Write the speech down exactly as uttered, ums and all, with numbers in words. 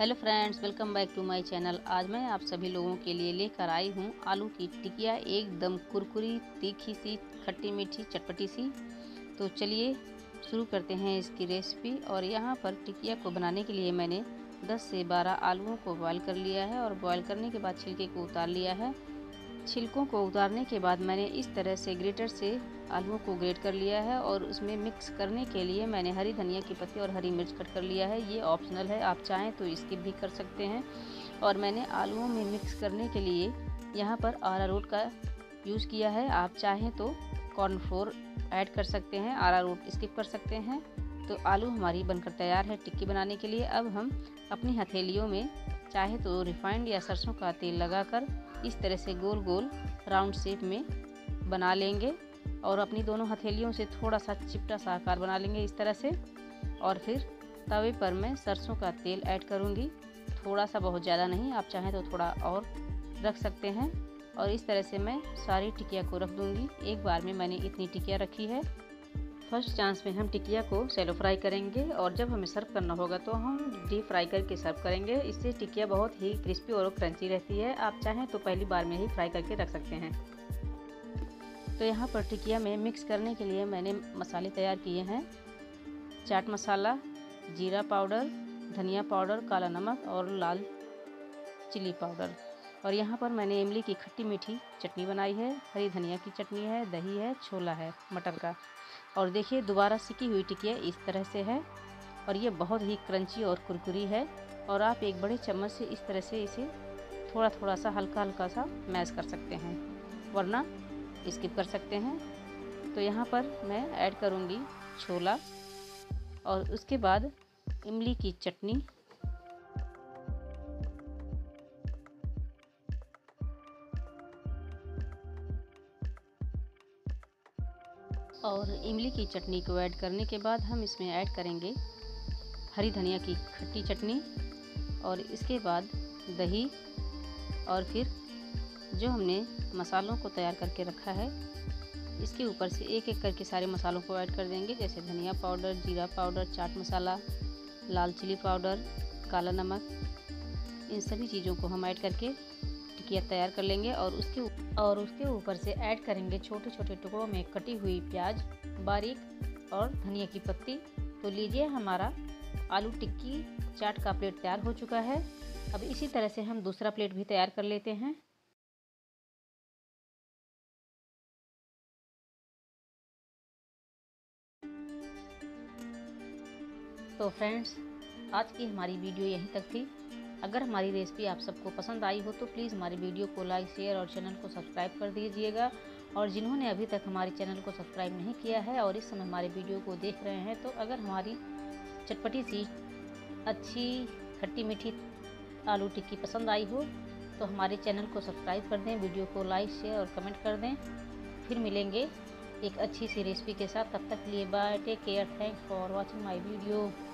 Hello friends, welcome back to my channel. आज मैं आप सभी लोगों के लिए लेकर आई हूँ आलू की टिकिया, एकदम कुरकुरी, तीखी सी, खट्टी मीठी, चटपटी सी। तो चलिए शुरू करते हैं इसकी रेसिपी। और यहाँ पर टिकिया को बनाने के लिए मैंने दस से बारह आलूओं को बॉयल कर लिया है और बॉयल करने के बाद छिलके को उतार लिया है। छिलकों को उतारने के बाद मैंने इस तरह से ग्रेटर से आलूओं को ग्रेट कर लिया है और उसमें मिक्स करने के लिए मैंने हरी धनिया की पत्ती और हरी मिर्च कट कर लिया है। ये ऑप्शनल है, आप चाहें तो स्किप भी कर सकते हैं। और मैंने आलूओं में मिक्स करने के लिए यहाँ पर अरारोट का यूज़ किया है। आप चाहें तो कॉर्नफ्लोर ऐड कर सकते हैं, अरारोट स्किप कर सकते हैं। तो आलू हमारी बनकर तैयार है टिक्की बनाने के लिए। अब हम अपनी हथेलियों में चाहे तो रिफाइंड या सरसों का तेल लगाकर इस तरह से गोल गोल राउंड शेप में बना लेंगे और अपनी दोनों हथेलियों से थोड़ा सा चिपटा सा आकार बना लेंगे इस तरह से। और फिर तवे पर मैं सरसों का तेल ऐड करूँगी, थोड़ा सा, बहुत ज़्यादा नहीं। आप चाहें तो थोड़ा और रख सकते हैं। और इस तरह से मैं सारी टिकिया को रख दूँगी। एक बार में मैंने इतनी टिकिया रखी है। फर्स्ट चांस में हम टिकिया को शैलो फ्राई करेंगे और जब हमें सर्व करना होगा तो हम डीप फ्राई करके सर्व करेंगे। इससे टिकिया बहुत ही क्रिस्पी और क्रंची रहती है। आप चाहें तो पहली बार में ही फ्राई करके रख सकते हैं। तो यहाँ पर टिकिया में मिक्स करने के लिए मैंने मसाले तैयार किए हैं। चाट मसाला, जीरा पाउडर, धनिया पाउडर, काला नमक और लाल चिली पाउडर। और यहाँ पर मैंने इमली की खट्टी मीठी चटनी बनाई है, हरी धनिया की चटनी है, दही है, छोला है मटर का। और देखिए दोबारा सिकी हुई टिकिया इस तरह से है और ये बहुत ही क्रंची और कुरकुरी है। और आप एक बड़े चम्मच से इस तरह से इसे थोड़ा थोड़ा सा हल्का हल्का सा मैश कर सकते हैं, वरना स्किप कर सकते हैं। तो यहाँ पर मैं ऐड करूँगी छोला और उसके बाद इमली की चटनी और इमली की चटनी को ऐड करने के बाद हम इसमें ऐड करेंगे हरी धनिया की खट्टी चटनी और इसके बाद दही। और फिर जो हमने मसालों को तैयार करके रखा है इसके ऊपर से एक एक करके सारे मसालों को ऐड कर देंगे, जैसे धनिया पाउडर, जीरा पाउडर, चाट मसाला, लाल चिली पाउडर, काला नमक। इन सभी चीज़ों को हम ऐड करके टिकिया तैयार कर लेंगे। और उसके और उसके ऊपर से ऐड करेंगे छोटे छोटे टुकड़ों में कटी हुई प्याज बारीक और धनिया की पत्ती। तो लीजिए, हमारा आलू टिक्की चाट का प्लेट तैयार हो चुका है। अब इसी तरह से हम दूसरा प्लेट भी तैयार कर लेते हैं। तो फ्रेंड्स, आज की हमारी वीडियो यहीं तक थी। अगर हमारी रेसिपी आप सबको पसंद आई हो तो प्लीज़ हमारी वीडियो को लाइक, शेयर और चैनल को सब्सक्राइब कर दीजिएगा। और जिन्होंने अभी तक हमारे चैनल को सब्सक्राइब नहीं किया है और इस समय हमारे वीडियो को देख रहे हैं, तो अगर हमारी चटपटी सी, अच्छी, खट्टी मीठी आलू टिक्की पसंद आई हो तो हमारे चैनल को सब्सक्राइब कर दें, वीडियो को लाइक, शेयर और कमेंट कर दें। फिर मिलेंगे एक अच्छी सी रेसिपी के साथ। तब तक के लिए bye, take care, thanks for watching my video.